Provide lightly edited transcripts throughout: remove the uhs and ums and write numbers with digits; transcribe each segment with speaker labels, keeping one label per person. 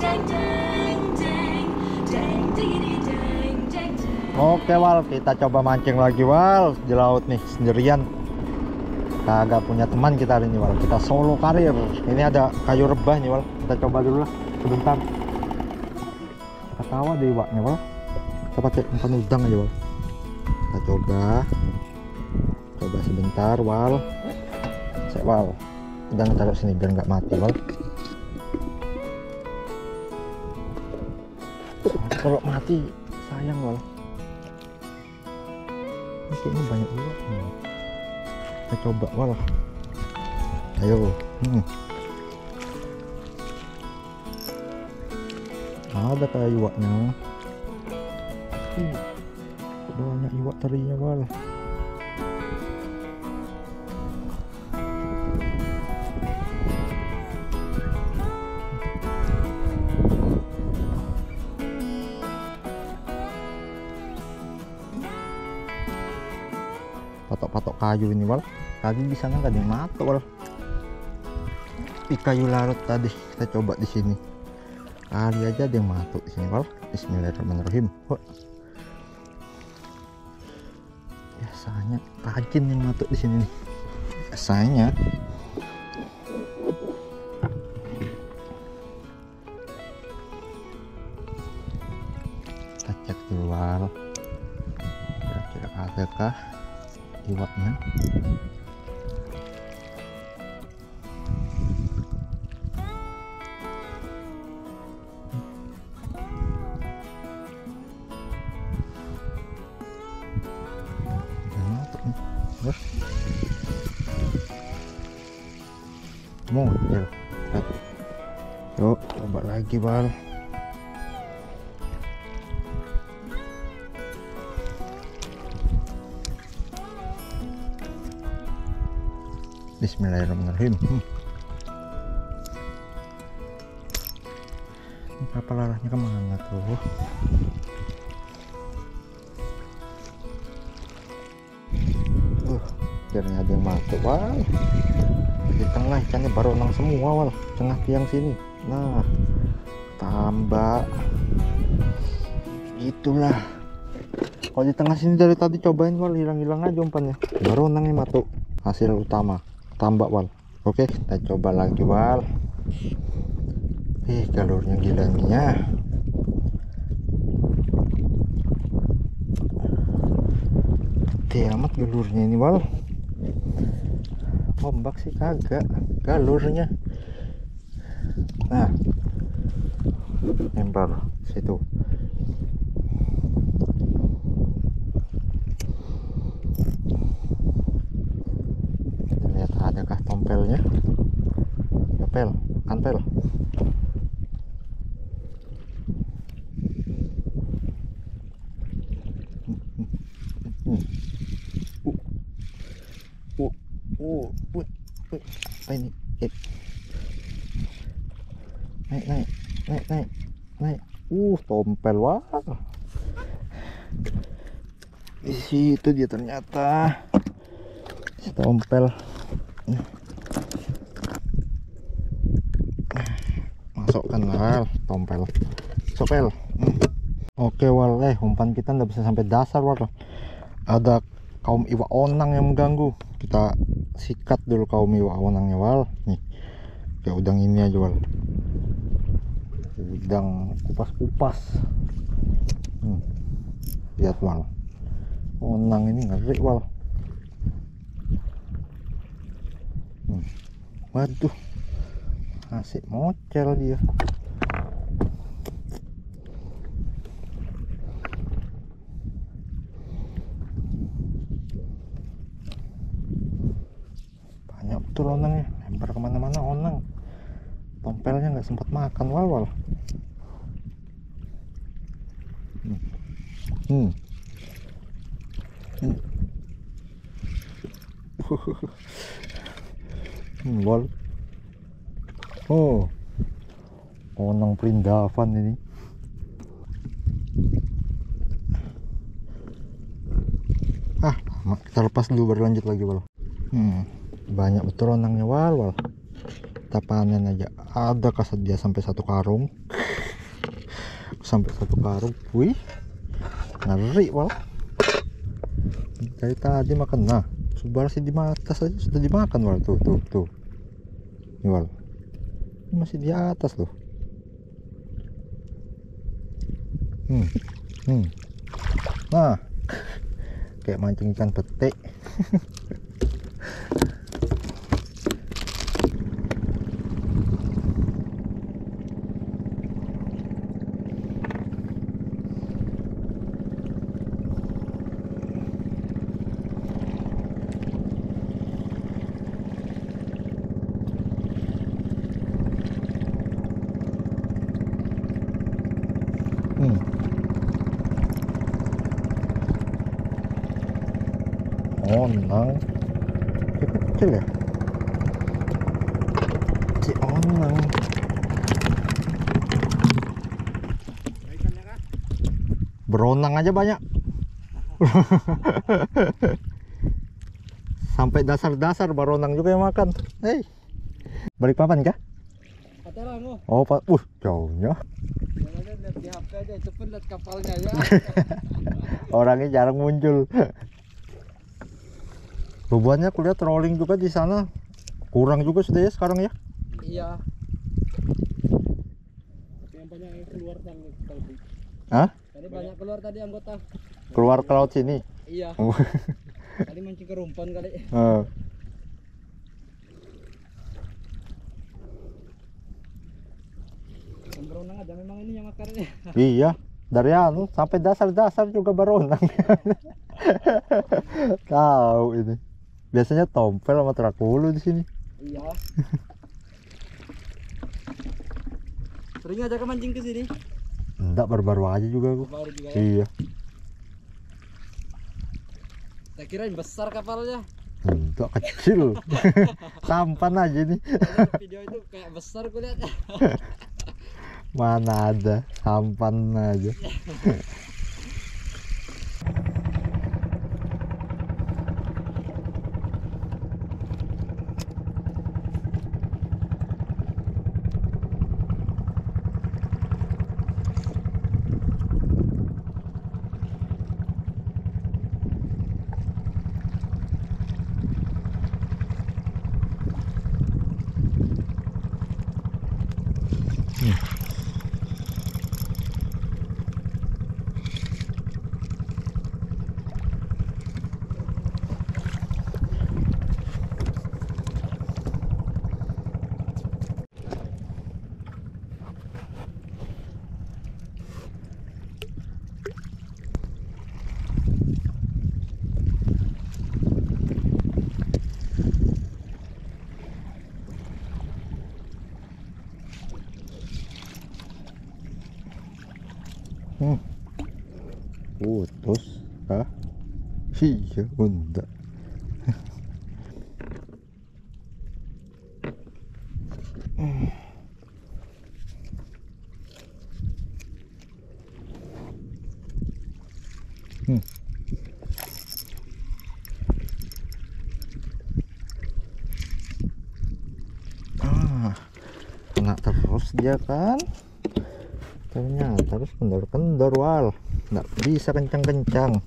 Speaker 1: Oke Wal, kita coba mancing lagi Wal di laut nih sendirian. Kagak punya teman kita hari ini Wal. Kita solo karir. Ini ada kayu rebah nih Wal. Kita coba dulu lah sebentar. Ketawa deh iwaknya Wal. Kita pakai umpan udang aja Wal. Kita coba sebentar Wal. Cek Wal. Udang taruh sini biar nggak mati Wal. Kalau mati sayang Wal. Ini kayaknya banyak juga. Kita coba Wal. Ayo. Ada kayak iwaknya. Banyak iwak terinya Wal. Patok-patok kayu ini Wal. Tadi di sana nggak ada yang matok Wal. Di kayu larut tadi kita coba di sini. Kali aja ada yang matok di sini Wal. Bismillahirrahmanirrahim. Biasanya rajin yang matok di sini nih. Biasanya. Kita cek dulu Wal. Kira-kira adakah iwaknya? Model. Yuk coba lagi Wal. Bismillahirrahmanirrahim. Ini kapal arahnya kemana tuh? Akhirnya ada yang masuk Wal. Di tengah ikannya baru nang semua Wal. Tengah tiang sini. Nah, tambak. Itulah. Kalau di tengah sini dari tadi cobain Wal, hilang-hilang aja umpannya. Baru nangnya matuk. Hasil utama tambak Wal. Oke, kita coba lagi Wal. Galurnya gilanya. Gede amat galurnya ini Wal. Ombak sih kagak, galurnya. Nah, lempar situ. Lihat adakah tompelnya? Pel, kantel. Apa ini? Naik. Tompel Wal. Di situ dia ternyata. Tompel. Masukkan Wal, tompel. Sopel. Oke Wal, umpan kita nggak bisa sampai dasar Wal. Ada kaum iwak onang yang mengganggu. Kita sikat dulu kaum iwak onangnya Wal. Nih, kayak udang ini aja Wal. Udang kupas-kupas. Lihat Wal. Onang ini ngeri Wal. Waduh, asik mocel dia. Banyak betul onangnya, lempar kemana-mana onang. Tompelnya nggak sempat makan Wal. Wal. Onang perindavan ini. Kita lepas dulu baru lanjut lagi Wal. Banyak betul onangnya Wal. Kita panen aja. Ada kasat dia sampai 1 karung. sampai 1 karung. Wih, ngeri wal. Dari tadi makan. Nah, sebar sih di atas aja sudah dimakan wal. Tuh. Ini wal, ini masih di atas loh. Nah, kayak mancing ikan petek. Onang kecil ya, si onang. Beronang aja banyak. Sampai dasar-dasar beronang juga yang makan. Hei, balik papan kah? Oh pak, jauhnya.
Speaker 2: Lihat di HP aja, itu pun lihat kapalnya ya.
Speaker 1: Orangnya jarang muncul. Bebannya kulihat trolling juga di sana. Kurang juga sudah ya sekarang ya.
Speaker 2: Iya. Yang banyak yang keluar tadi.
Speaker 1: Hah?
Speaker 2: Tadi banyak keluar tadi anggota.
Speaker 1: Keluar ke laut sini.
Speaker 2: Iya. Tadi mancing ke rumpan kali. Beronang aja memang ini yang makarnya.
Speaker 1: Iya, dari anu sampai dasar-dasar juga beronang. Tahu ini. Biasanya tompel sama terakulu di sini.
Speaker 2: Iya. Sering aja ke mancing ke sini?
Speaker 1: Enggak, baru-baru aja juga aku.
Speaker 2: Baru juga ya?
Speaker 1: Iya.
Speaker 2: Saya kirain besar kapalnya.
Speaker 1: Enggak, kecil. Sampan aja nih.
Speaker 2: Video itu kayak besar gue lihat.
Speaker 1: Mana ada, sampan aja. Putus kah? Iya, enggak. Kena terus dia kan. Ternyata terus kendor-kendor wal. Nggak bisa kencang-kencang.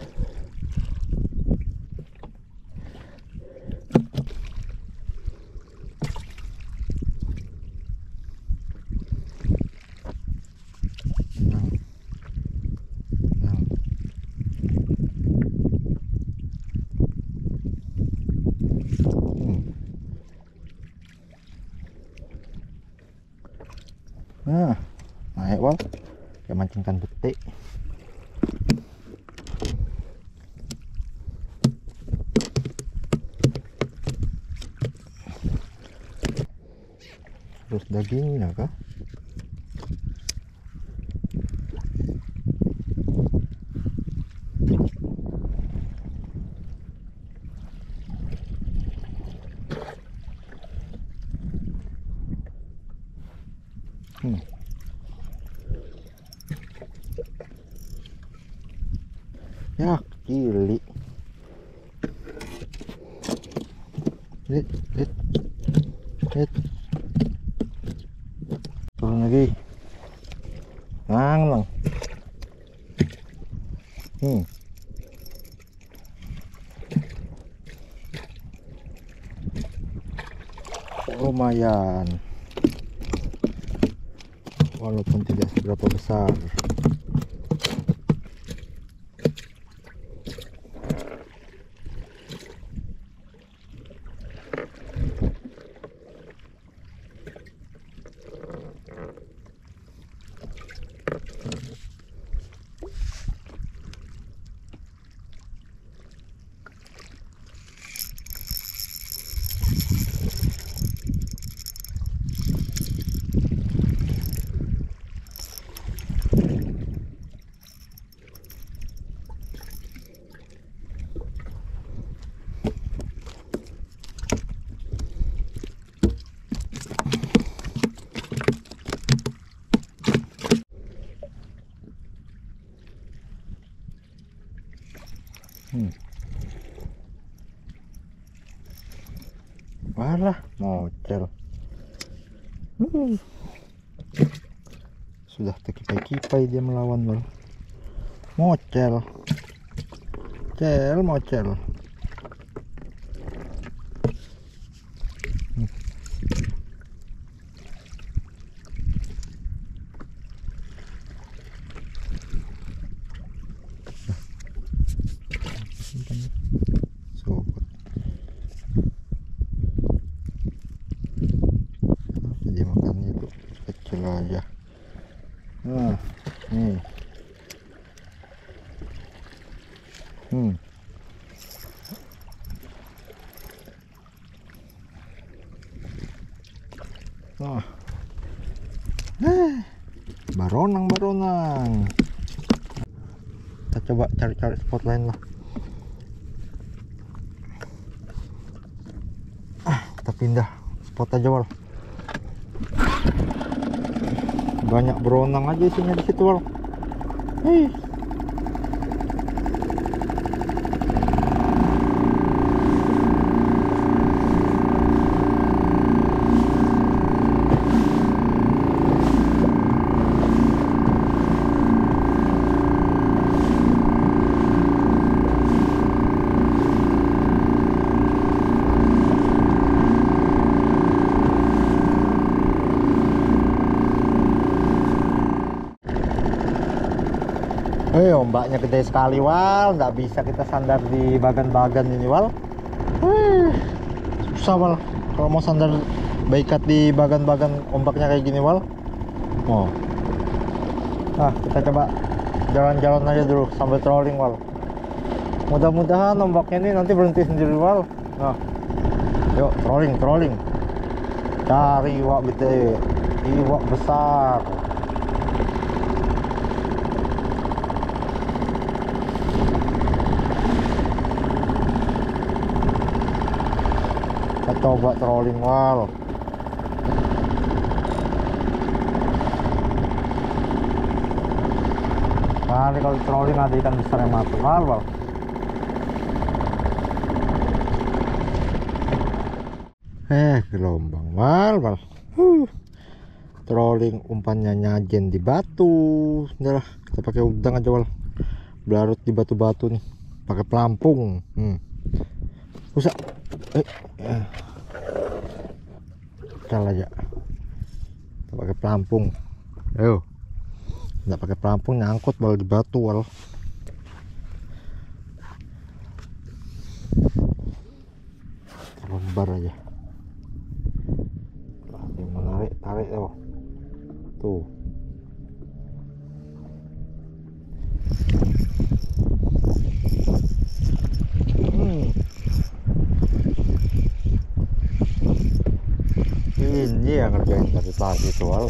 Speaker 1: Nah, naik wal. Kayak mancingkan betik. Terus dagingnya kah? Ya, kili. Lihat. Turun lagi. Nang. lumayan walaupun tidak seberapa besar. Walah, mocel. Sudah terkipai-kipai dia melawan, Bang. Mocel. Mocel. Dia makannya itu kecil aja. Nah, nih. Nah. Baronang. Kita coba cari-cari spot lain lah. Kita pindah spot aja, Wal. Banyak beronang aja isinya di situ, Wal. Ombaknya gede sekali, Wal. Nggak bisa kita sandar di bagan-bagan ini, Wal. Susah, Wal, kalau mau sandar baikat di bagan-bagan ombaknya kayak gini, Wal. Kita coba jalan-jalan aja dulu sambil trolling, Wal. Mudah-mudahan ombaknya ini nanti berhenti sendiri, Wal. Yuk trolling. Cari iwak gede, iwak besar. Kita coba trolling, Wal. Kali kalau trolling ada ikan besar yang masuk, Wal. Gelombang, Wal. Trolling umpannya nyajen di batu. Udah lah, kita pakai udang aja, Wal. Belarut di batu-batu nih, pakai pelampung. Usah. Kal aja. Kita pakai pelampung. Ayo. Nggak pakai pelampung nyangkut, Wal, di batu, Wal. Lembar aja. Yang menarik, tarik tuh. Ini yang ngerjain dari tadi tuh, Wal.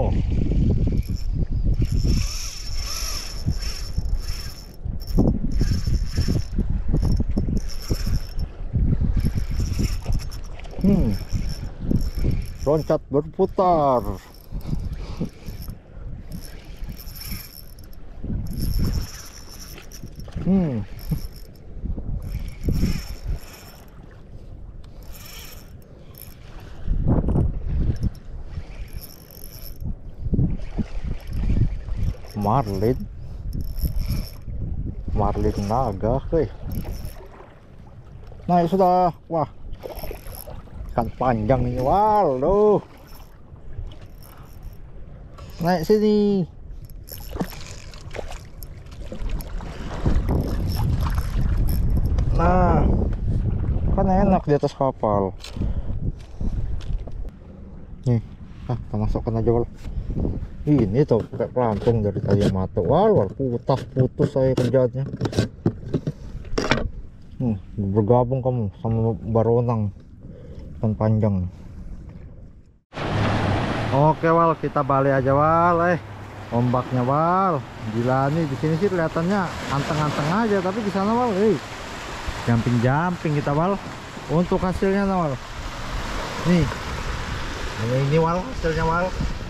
Speaker 1: Loncat berputar. Marlin naga, naik sudah. Wah, Ikan panjang ini wal, loh. Naik sini. Nah, kan enak di atas kapal. Nih, kita masukkan aja wal. Ini tuh kayak pelampung dari tali mata wal, putus saya kerjanya. Bergabung kamu sama baronang ikan panjang. Oke wal, kita balik aja wal. Ombaknya wal, gila nih. Di sini sih kelihatannya anteng-anteng aja, tapi di sana wal, jumping kita wal. Untuk hasilnya wal, nih ini wal hasilnya wal.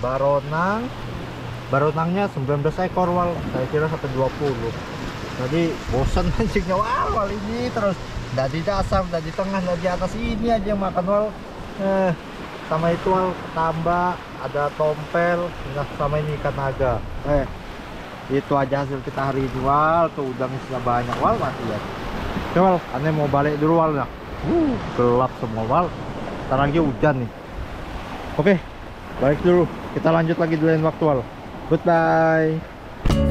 Speaker 1: Baronangnya 19 ekor wal, saya kira sampai 20. Tadi bosan mancingnya wal ini terus. Nggak di dasar, nggak di tengah, nggak di atas, ini aja yang makan wal. Sama itu wal, tambah ada tompel, nah sama ini ikan naga. Itu aja hasil kita hari ini wal. Tuh udangnya sudah banyak wal, masih ya. Oke wal, aneh mau balik dulu wal ya. Gelap semua wal. Ntar lagi hujan nih. Oke, balik dulu. Kita lanjut lagi di lain waktu wal. Goodbye.